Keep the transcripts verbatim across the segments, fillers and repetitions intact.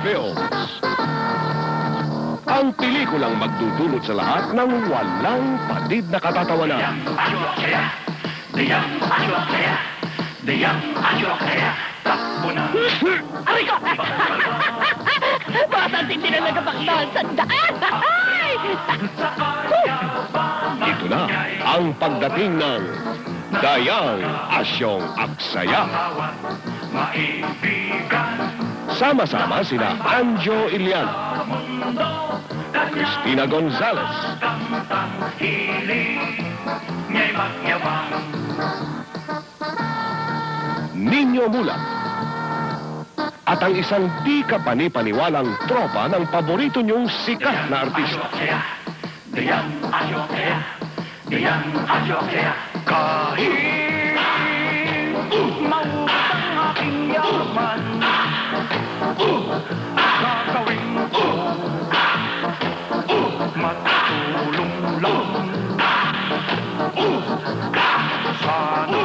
Films. Ang pelikulang magdudulot sa lahat ng walang patid na katatawanan. Aray ko! Bata tindi na nagabaktahan sa daan! Ito na ang pagdating ng Dayang Asyong Aksaya. Sama-sama sina Anjo Ilian, Cristina Gonzalez, Nino Mulat, at ang isang di kapani-paniwalang tropa ng paborito niyong sikat na artista. Kahit mautang aking yaman, gagawin ko matulong lang. Sana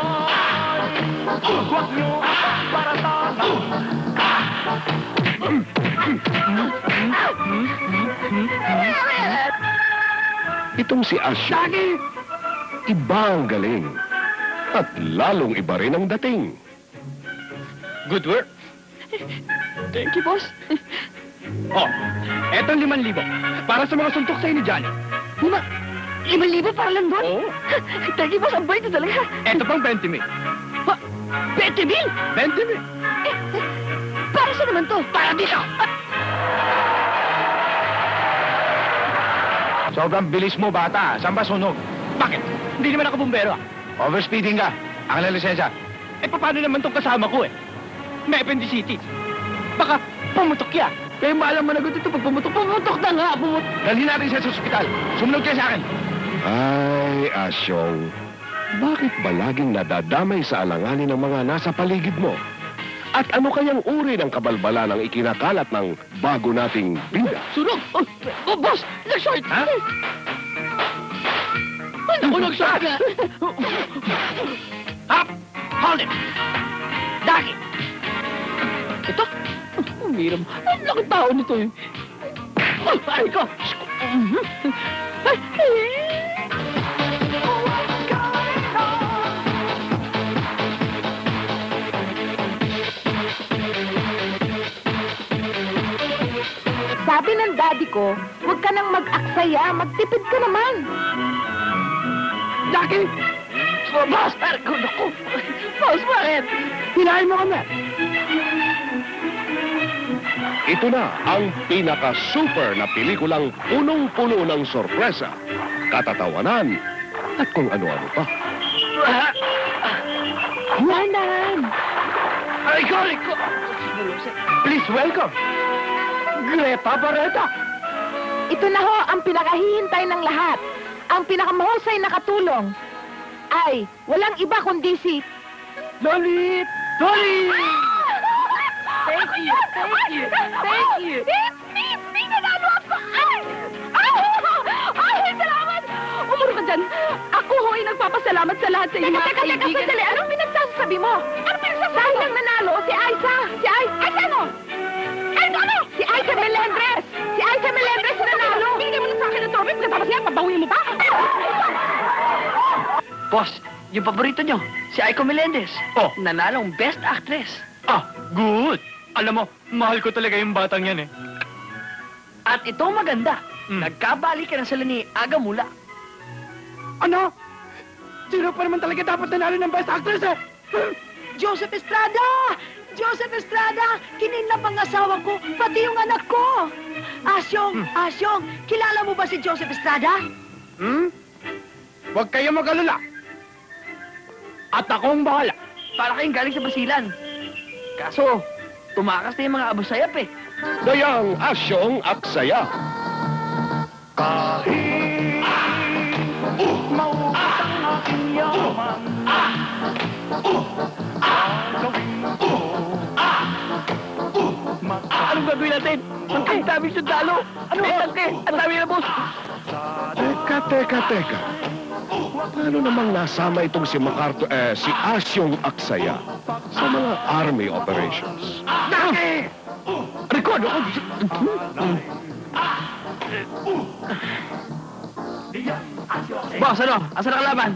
huwag niyo akong paratanan. Itong si Asyo, iba ang galing. At lalong iba rin ang dating. Good work. Thank you, boss. Oh, etong liman libo. Para sa mga suntok sa'yo ni Johnny. Lima, limang libo para lang doon? Oo. Thank you, boss. Ang bait na talaga. Eto pang twenty mil. Ha? twenty mil? twenty mil. Eh, eh, para saan naman to? Para dito! Sobrang bilis mo, bata. Saan ba sunog? Bakit? Hindi naman ako bumbero, ah. Overspeeding ka. Ang lisensya. Eh, paano naman tong kasama ko, eh? May appendicitis. Baka pumutok yan. Kaya maalam managot ito pag pumutok. Pumutok na nga, pumutok. Dalhin natin siya sa ospital. Sumunod kayo sa akin. Ay, Asyong, bakit ba laging nadadamay sa alanganin ng mga nasa paligid mo? At ano kayang uri ng kabalbala ng ikinakalat ng bago nating bida? Sunog! Oh, oh, boss! Nag-short! Ha? Ay, naku, nag-short ka! Hop! Hold it! Dagi! Ito? Umiram. Ang laki tao nito eh. Oh, ay ko! Ay, ay. Sabi ng daddy ko, huwag ka nang mag-aksaya, magtipid ka naman. Jackie! Oh, boss! Naku, naku! Boss, bakit? Hinahin mo kami! Ito na ang pinaka-super na pelikulang punong-puno ng sorpresa, katatawanan, at kung ano-ano pa. Dahan-dahan. Ay ko, ay ko! Please welcome, Greta Barreta. Ito na ho ang pinakahihintay ng lahat. Ang pinakamahusay na katulong ay walang iba kundi si... Lolit! Lolit! Thank you, thank you, thank you. It's me, it's me, nanalo ako! Ay! Ay! Ay, salamat! Umuro ka dyan. Ako ho'y nagpapasalamat sa lahat sa inyo. Teka, teka, teka, sandali. Anong pinagsasabi mo? Ano pinagsasabi? Dahil lang nanalo, si Aiza. Si Aiza. Aiza ano? Aiza ano? Si Aiza Melendres. Si Aiza Melendres nanalo. Binigay mo na sa akin ng trophy. Pagkatapos yan, pabawiin mo pa? Boss, yung paborito nyo, si Aiko Melendez. Oh. Nanalong Best Actress. Ah, good! Alam mo, mahal ko talaga yung batang yan, eh. At itong maganda, Mm. nagkabali ka na sila ni Aga Mula. Ano? Sino pa naman talaga dapat nanalo ng Best Actress, eh? Joseph Estrada! Joseph Estrada! Kinidnap ang asawa ko, pati yung anak ko! Asyong, Hmm. Asyong, kilala mo ba si Joseph Estrada? Hmm? Huwag kayo mag-alala. At akong bahala. Para kayong galing sa Basilan. Kaso, tumakas na yung mga abusayap eh. Dayang Asyong Aksaya. Kahit mautang aking yaman, gagawin ko Anong gagawin natin? Ang daming sundalo. Ano ang tangke? Ang dami na, boss. Teka, teka, teka. Paano namang nasama itong si MacArthur, eh, si Asyong Aksaya sa mga army operations? Daki! Rico! Ano ko? Boss, ano? Asa na kalaban?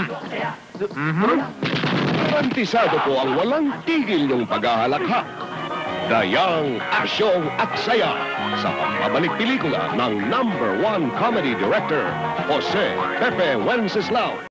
Garantisado po ang walang tigil niyong paghahalakha. Dayang, asyong at saya sa pagbabalik pelikula ng number one comedy director, Jose Pepe Wenceslao.